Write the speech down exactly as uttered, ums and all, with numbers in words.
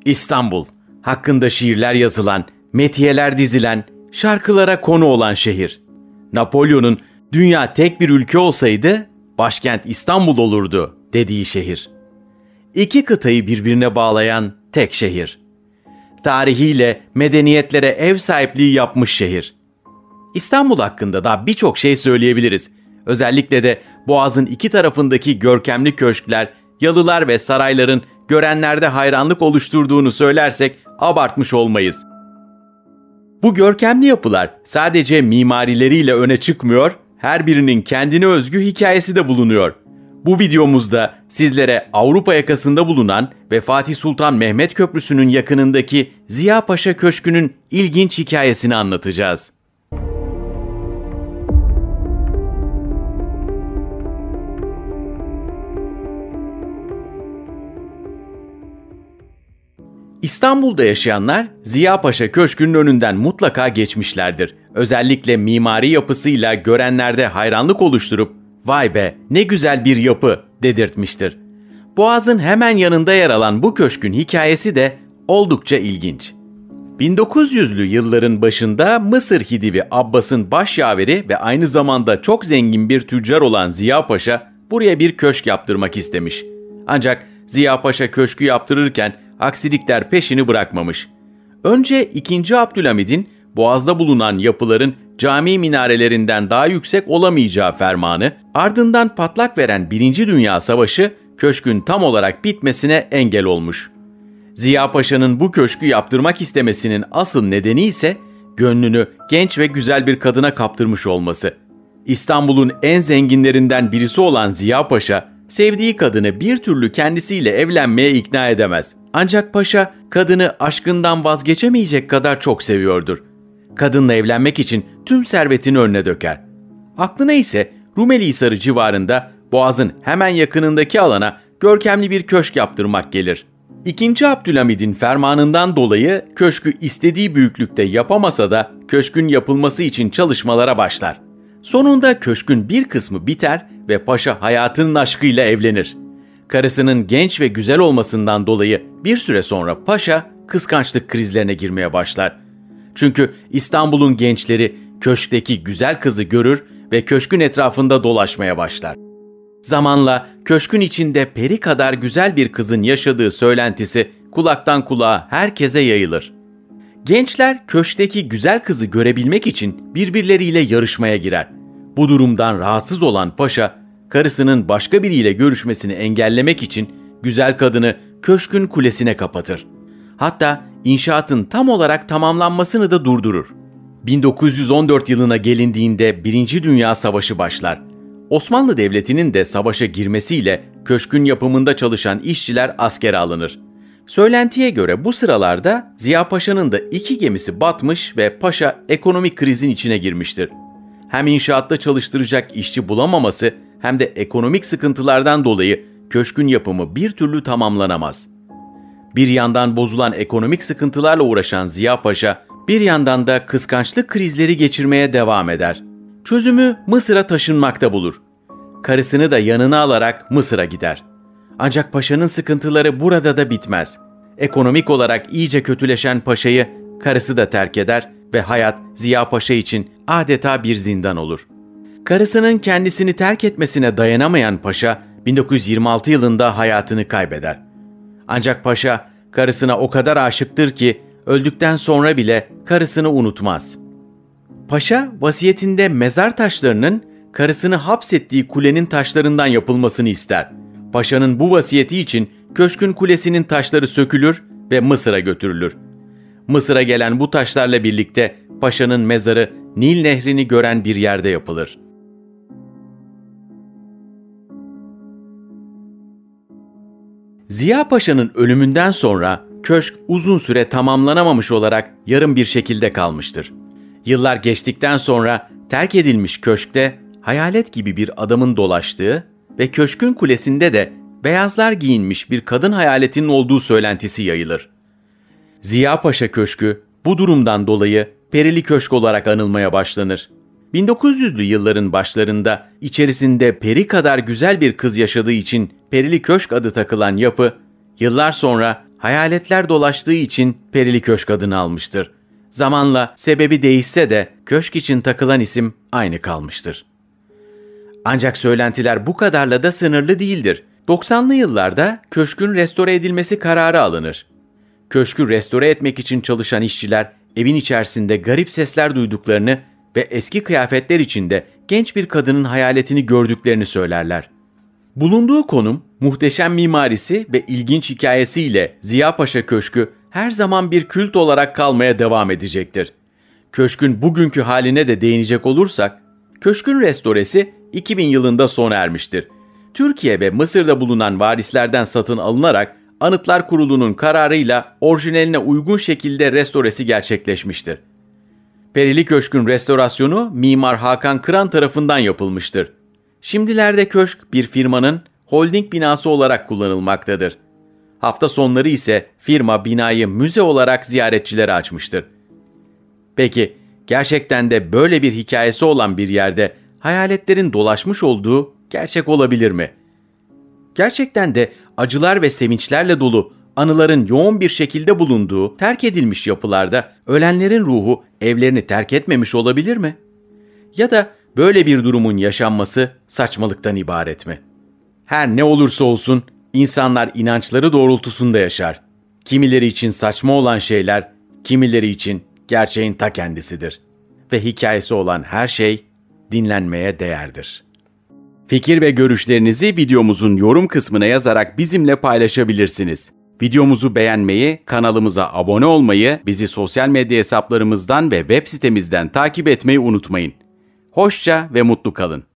İstanbul, hakkında şiirler yazılan, metiyeler dizilen, şarkılara konu olan şehir. Napolyon'un "Dünya tek bir ülke olsaydı başkent İstanbul olurdu" dediği şehir. İki kıtayı birbirine bağlayan tek şehir. Tarihiyle medeniyetlere ev sahipliği yapmış şehir. İstanbul hakkında da birçok şey söyleyebiliriz. Özellikle de Boğaz'ın iki tarafındaki görkemli köşkler, yalılar ve sarayların görenlerde hayranlık oluşturduğunu söylersek abartmış olmayız. Bu görkemli yapılar sadece mimarileriyle öne çıkmıyor, her birinin kendine özgü hikayesi de bulunuyor. Bu videomuzda sizlere Avrupa yakasında bulunan ve Fatih Sultan Mehmet Köprüsü'nün yakınındaki Ziya Paşa Köşkü'nün ilginç hikayesini anlatacağız. İstanbul'da yaşayanlar Ziya Paşa Köşkü'nün önünden mutlaka geçmişlerdir. Özellikle mimari yapısıyla görenlerde hayranlık oluşturup "Vay be, ne güzel bir yapı" dedirtmiştir. Boğaz'ın hemen yanında yer alan bu köşkün hikayesi de oldukça ilginç. bin dokuz yüzlü yılların başında Mısır Hidivi Abbas'ın başyaveri ve aynı zamanda çok zengin bir tüccar olan Ziya Paşa buraya bir köşk yaptırmak istemiş. Ancak Ziya Paşa köşkü yaptırırken aksilikler peşini bırakmamış. Önce ikinci. Abdülhamid'in Boğaz'da bulunan yapıların cami minarelerinden daha yüksek olamayacağı fermanı, ardından patlak veren Birinci Dünya Savaşı köşkün tam olarak bitmesine engel olmuş. Ziya Paşa'nın bu köşkü yaptırmak istemesinin asıl nedeni ise gönlünü genç ve güzel bir kadına kaptırmış olması. İstanbul'un en zenginlerinden birisi olan Ziya Paşa, sevdiği kadını bir türlü kendisiyle evlenmeye ikna edemez. Ancak paşa kadını aşkından vazgeçemeyecek kadar çok seviyordur. Kadınla evlenmek için tüm servetini önüne döker. Aklına ise Rumelihisarı civarında Boğaz'ın hemen yakınındaki alana görkemli bir köşk yaptırmak gelir. İkinci. Abdülhamid'in fermanından dolayı köşkü istediği büyüklükte yapamasa da köşkün yapılması için çalışmalara başlar. Sonunda köşkün bir kısmı biter ve paşa hayatının aşkıyla evlenir. Karısının genç ve güzel olmasından dolayı bir süre sonra paşa kıskançlık krizlerine girmeye başlar. Çünkü İstanbul'un gençleri köşkteki güzel kızı görür ve köşkün etrafında dolaşmaya başlar. Zamanla köşkün içinde peri kadar güzel bir kızın yaşadığı söylentisi kulaktan kulağa herkese yayılır. Gençler köşkteki güzel kızı görebilmek için birbirleriyle yarışmaya girer. Bu durumdan rahatsız olan paşa, karısının başka biriyle görüşmesini engellemek için güzel kadını köşkün kulesine kapatır. Hatta inşaatın tam olarak tamamlanmasını da durdurur. bin dokuz yüz on dört yılına gelindiğinde Birinci Dünya Savaşı başlar. Osmanlı Devleti'nin de savaşa girmesiyle köşkün yapımında çalışan işçiler askere alınır. Söylentiye göre bu sıralarda Ziya Paşa'nın da iki gemisi batmış ve paşa ekonomik krizin içine girmiştir. Hem inşaatta çalıştıracak işçi bulamaması hem de ekonomik sıkıntılardan dolayı köşkün yapımı bir türlü tamamlanamaz. Bir yandan bozulan ekonomik sıkıntılarla uğraşan Ziya Paşa, bir yandan da kıskançlık krizleri geçirmeye devam eder. Çözümü Mısır'a taşınmakta bulur. Karısını da yanına alarak Mısır'a gider. Ancak paşanın sıkıntıları burada da bitmez. Ekonomik olarak iyice kötüleşen paşayı karısı da terk eder ve hayat Ziya Paşa için adeta bir zindan olur. Karısının kendisini terk etmesine dayanamayan paşa bin dokuz yüz yirmi altı yılında hayatını kaybeder. Ancak paşa karısına o kadar aşıktır ki öldükten sonra bile karısını unutmaz. Paşa vasiyetinde mezar taşlarının karısını hapsettiği kulenin taşlarından yapılmasını ister. Paşanın bu vasiyeti için köşkün kulesinin taşları sökülür ve Mısır'a götürülür. Mısır'a gelen bu taşlarla birlikte paşanın mezarı Nil Nehri'ni gören bir yerde yapılır. Ziya Paşa'nın ölümünden sonra köşk uzun süre tamamlanamamış olarak yarım bir şekilde kalmıştır. Yıllar geçtikten sonra terk edilmiş köşkte hayalet gibi bir adamın dolaştığı ve köşkün kulesinde de beyazlar giyinmiş bir kadın hayaletinin olduğu söylentisi yayılır. Ziya Paşa Köşkü bu durumdan dolayı Perili Köşk olarak anılmaya başlanır. bin dokuz yüzlü yılların başlarında içerisinde peri kadar güzel bir kız yaşadığı için Perili Köşk adı takılan yapı, yıllar sonra hayaletler dolaştığı için Perili Köşk adını almıştır. Zamanla sebebi değişse de köşk için takılan isim aynı kalmıştır. Ancak söylentiler bu kadarla da sınırlı değildir. doksanlı yıllarda köşkün restore edilmesi kararı alınır. Köşkü restore etmek için çalışan işçiler evin içerisinde garip sesler duyduklarını ve eski kıyafetler içinde genç bir kadının hayaletini gördüklerini söylerler. Bulunduğu konum, muhteşem mimarisi ve ilginç hikayesiyle Ziya Paşa Köşkü her zaman bir kült olarak kalmaya devam edecektir. Köşkün bugünkü haline de değinecek olursak, köşkün restoresi iki bin yılında sona ermiştir. Türkiye ve Mısır'da bulunan varislerden satın alınarak Anıtlar Kurulu'nun kararıyla orijinaline uygun şekilde restoresi gerçekleşmiştir. Perili Köşk'ün restorasyonu Mimar Hakan Kıran tarafından yapılmıştır. Şimdilerde köşk bir firmanın holding binası olarak kullanılmaktadır. Hafta sonları ise firma binayı müze olarak ziyaretçilere açmıştır. Peki, gerçekten de böyle bir hikayesi olan bir yerde hayaletlerin dolaşmış olduğu gerçek olabilir mi? Gerçekten de acılar ve sevinçlerle dolu, anıların yoğun bir şekilde bulunduğu terk edilmiş yapılarda ölenlerin ruhu evlerini terk etmemiş olabilir mi? Ya da böyle bir durumun yaşanması saçmalıktan ibaret mi? Her ne olursa olsun insanlar inançları doğrultusunda yaşar. Kimileri için saçma olan şeyler, kimileri için gerçeğin ta kendisidir. Ve hikayesi olan her şey dinlenmeye değerdir. Fikir ve görüşlerinizi videomuzun yorum kısmına yazarak bizimle paylaşabilirsiniz. Videomuzu beğenmeyi, kanalımıza abone olmayı, bizi sosyal medya hesaplarımızdan ve web sitemizden takip etmeyi unutmayın. Hoşça ve mutlu kalın.